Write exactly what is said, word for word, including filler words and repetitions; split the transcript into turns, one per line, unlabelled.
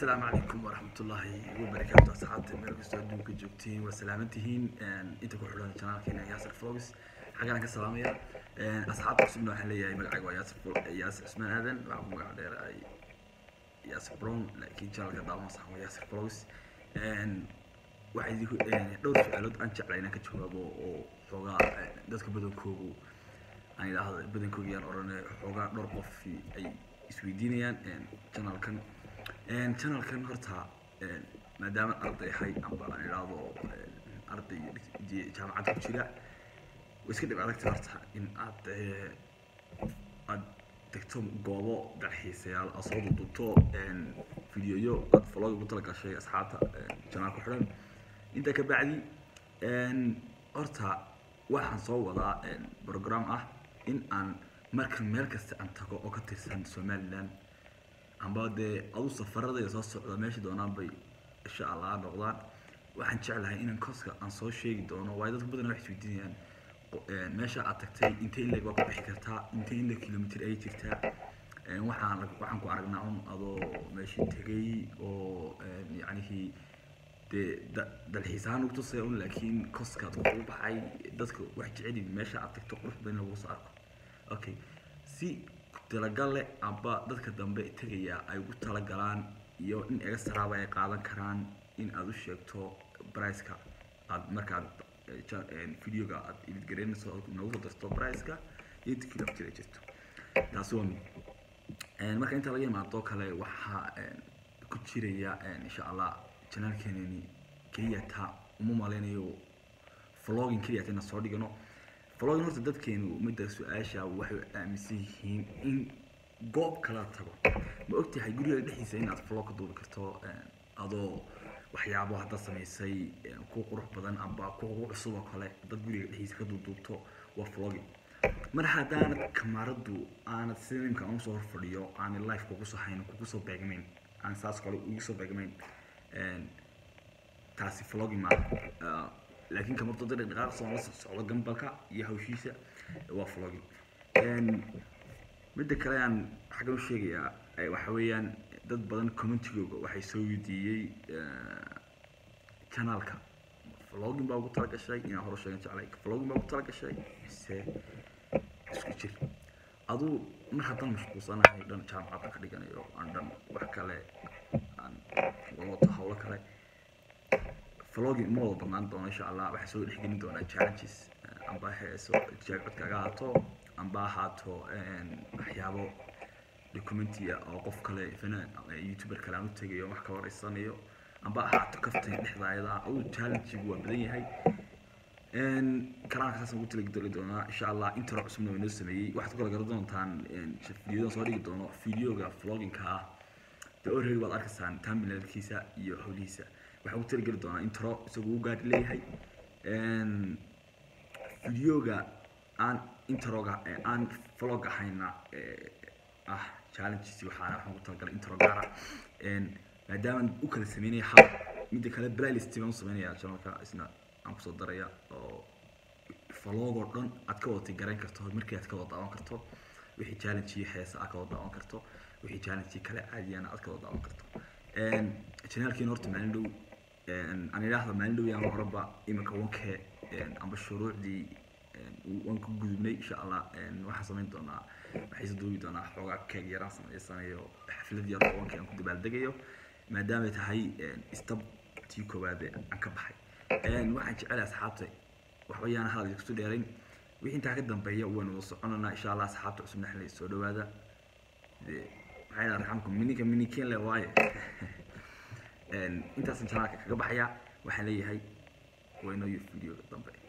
السلام عليكم ورحمة الله وبركاته أصحابتي مركز تودون كجوتين وسلامتهين أنت كحولان القناة كنا ياسر فلوجز حاجة كسلامية أصحابك سبنا حلية مقعد ياسر ياسر اسمه هذا وعم مقعد ياسر برون لكن شغل قدام صح ياسر فلوجز waxay dhowr su'aalood aan jeclay inaan ka jawaabo oo xogaa dadka badankoodu aan ilaahdo badankoodu yaan oranay xogaa dhowr qof ay isweydiinayaan channelkan een channelkan horta maadaama arday hay amba aan ilaahdo arday jaamacad ku jira iska dhib adag horta in aad aad tagto goobo dalxiisayaal asoo duubto een fiidiyoyo aad follow ugu tala gashay asxaabta channelka xiran inta ka bacdi een horta waxaan soo wadaa een program ah in aan marka meel kasta aan tago oo ka tirsan Somaliland amba de adu safarada soo socda meesha doonaan bay insha Allah noqdaan waxaan jeclahay in koska aan soo sheegi doono way dad badan wax isweydiinayaan een meesha aad tagtay intee in leeg waa ku bixi kartaa intee in leeg kilomitir ay jirtaa een waxaan waxaan ku aragnaa un adoo meesha tagay oo yaani de dalxiisaan ugu tusay un laakiin koska uu baxay dadku wax jecel meesha aad tagto qurux badan lagu soo arko okay si talagale aba dadka dambe tagaya ay ugu tala galaan iyo in ay saraaba ay qaadan karaan in aad u sheegto price-ka aad markaa videoga aad edit gareynayso nagu darto price-ka iyo kilomitir ay jirto taas waa mid een marka inta laga yimaado kale waxa ku jiraya insha Allah channelkeeni kaliya ta uma maleynayo vlogging kaliya tan soo dhigano vlogging horta dadkeenu midda su'aasha waxay aaminsan yihiin in goob kala tago ma ogtahay guriga dhexdiisa inaad vlog ka duubi karto adoo waxyaabo hadda sameysay ku qurux badan amba ku cusub oo kale dad guriga dhexdiisa ka duubto waa vlogging mar hadaan kamaradu aan sinimka aan soo fadhiyo aan live ku soo hayno ku soo beegmayn aan saas kale ugu soo beegmayn een taasi vlogging ma laakiin kamaradu dad dhaqaaq soo la socdo gambalka iyo hawshiisa waa vlogging een midda kale aan xaga u sheegayaa waxa weeyaan dad badan commentigooda waxay soo weydiiyay channelka vlogging baa ugu tala gashay inaan hor sheegan jeclay vlogging baa ugu tala gashay se isku jir adu mar haddaan mashquulsanahay dhan jaamacad ka dhiganayo aan dhan wax kale aan wado hawlo kale vlogging ma wada banaan doono insha Allah waxa soo dhixgelin doona challenges amba heeso jaamacad kaga haato amba haato een waxyaabo documentiya oo qof kale fanaan youtuber kale aan u tagayo wax ka wareysanayo amba haato kaftan dhexdaayada oo challenge waa badan yahay een kanaalka saas ugu tali doona insha Allah intro cusubna way noo sameeyay waxaad kala garan doontaan een fiidiyoda soo dhigi doono fiidiyoga vlogging-ka ah de already waad arkaysaan thumbnail-kiisa iyo hawlihiisa waxa uu tali gali doona intro isagu u gaar leeyahay een fiidiyoga aan introga aan vlog ahayna ah challenge waxaan waxaan ku talagalay intro gaara een maadaama uu kala sameeyay hab mid kale playlist baan sameeyaa channelka isna aan ku soo daraya oo vlog oo dhan aad ka wada garan karto markii aad ka wada daawan karto wixii challenge heesa aad ka wada daawan karto wixii challenge kale caadiyan aad ka wada daawan karto een channelkeen horta maalin dhow een aan ilaahdo maalin dhow yaan horba imika wanke een amba shuruucdii waan ku gudubnay insha Allah een waxaan sameyn doonaa waxay soo duubi doonaa xogaa keeg yaraan sameysanayo xaflad yar oo aan ku dabaaldagayo maadaama ay tahay istab tii koowaad aan ka baxay een waxaan jecelahay asxaabta wax weeyaan hal isku dheerayn wixii inta ka dambeeya waan wada soconana insha Allah asxaabta cusub naxlay soo dhawaada waxay raxamku minika minikeen le waaye een intaas channelka kaga baxaya waxaan leeyahay wayno video dambe